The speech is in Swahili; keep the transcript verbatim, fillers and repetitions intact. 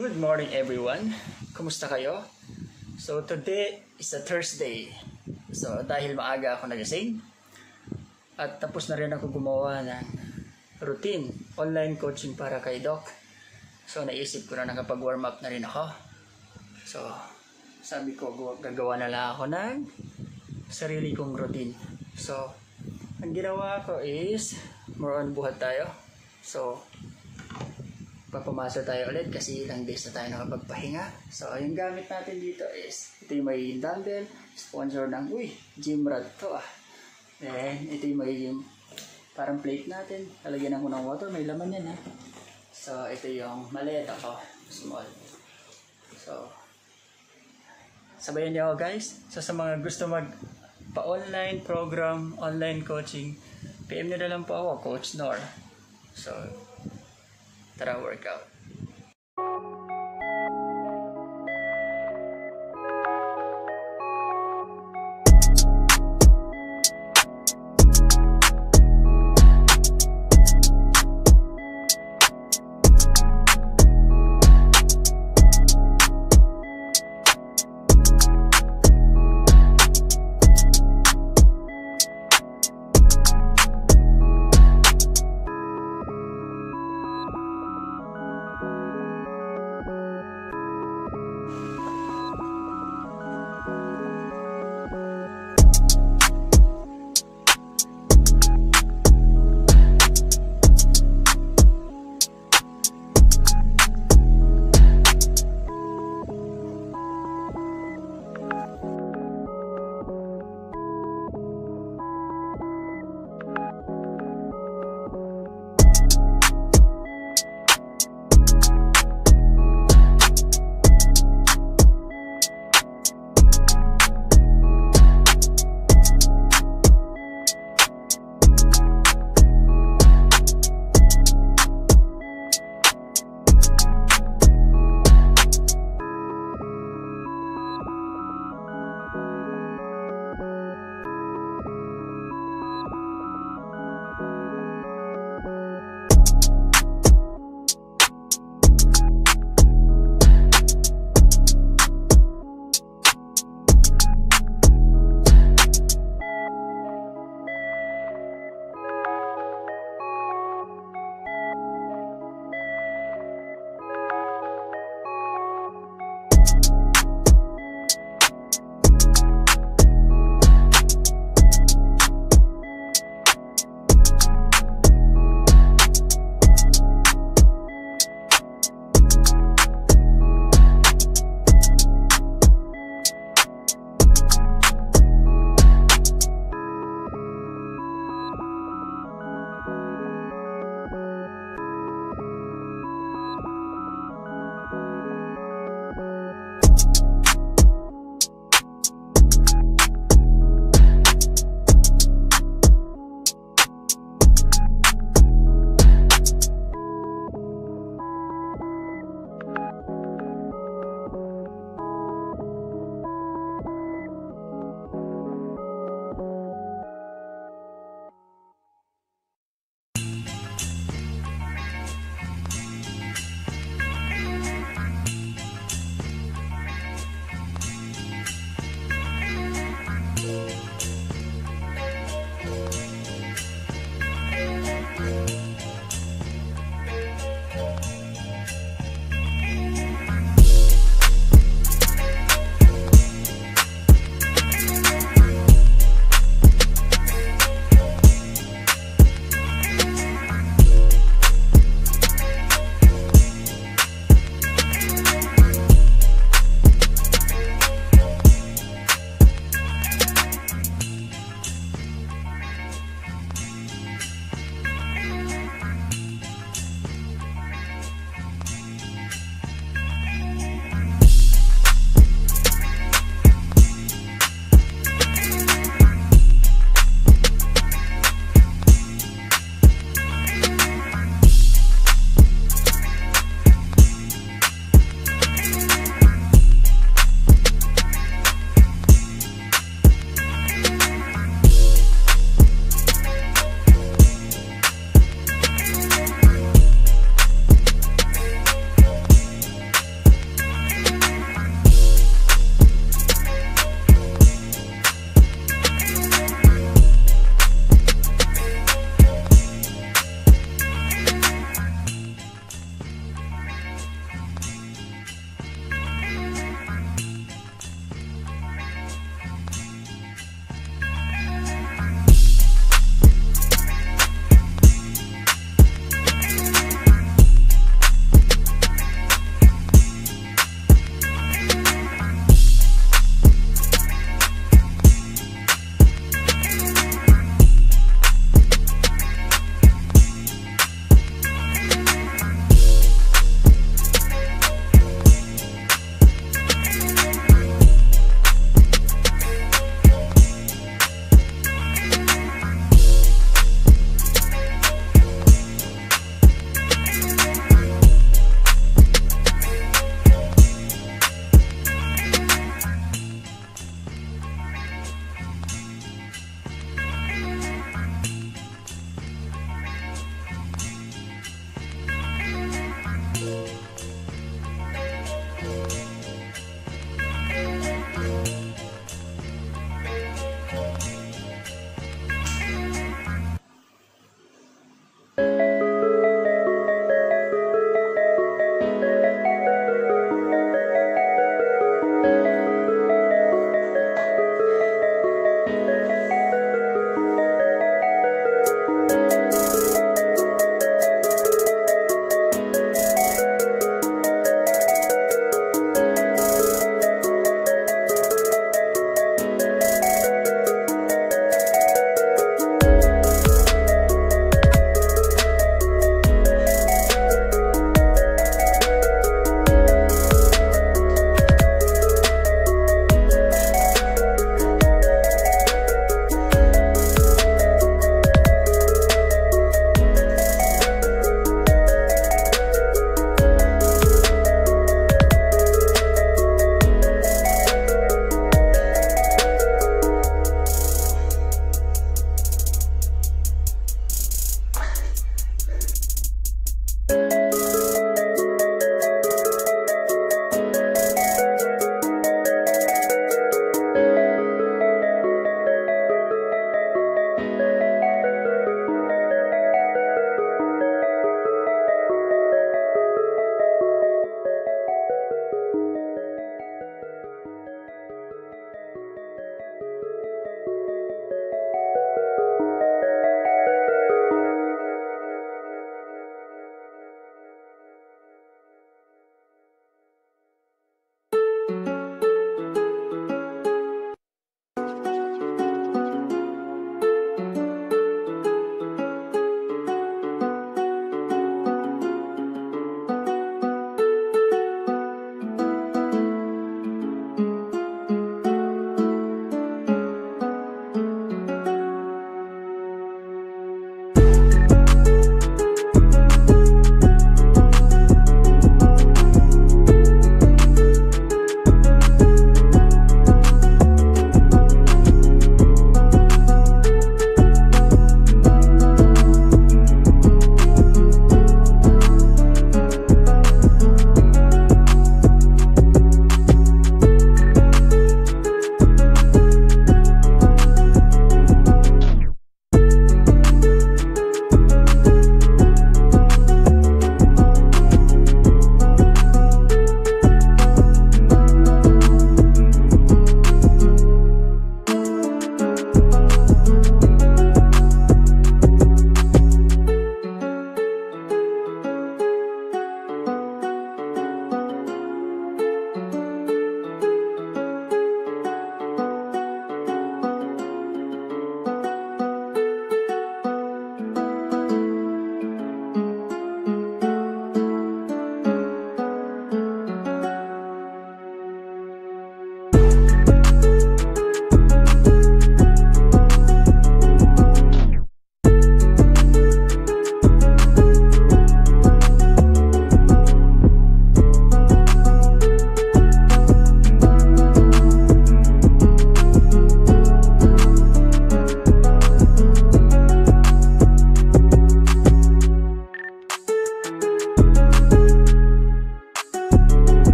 Good morning everyone. Kumusta kayo? So today is a Thursday. So dahil maaga ako nagising at tapos na rin ako gumawa ng routine, online coaching para kay Doc. So naisip ko na nakapag-warm up na rin ako. So sabi ko gagawa na lang ako ng sarili kong routine. So ang ginawa ko is more on buhat tayo. So papamasa tayo ulit kasi ilang days na tayo nakapagpahinga. So yung gamit natin dito is ito yung may dumbbell, sponsor ng uy, gym rat to ah. Then ito yung may yung parang plate natin, lalagyan ko ng water, may laman yan ha. So ito yung maleta ko, small. So sabayan niyo ako guys. So sa mga gusto mag pa-online program, online coaching, P M nyo na lang po ako, Coach Nor. So tara workout.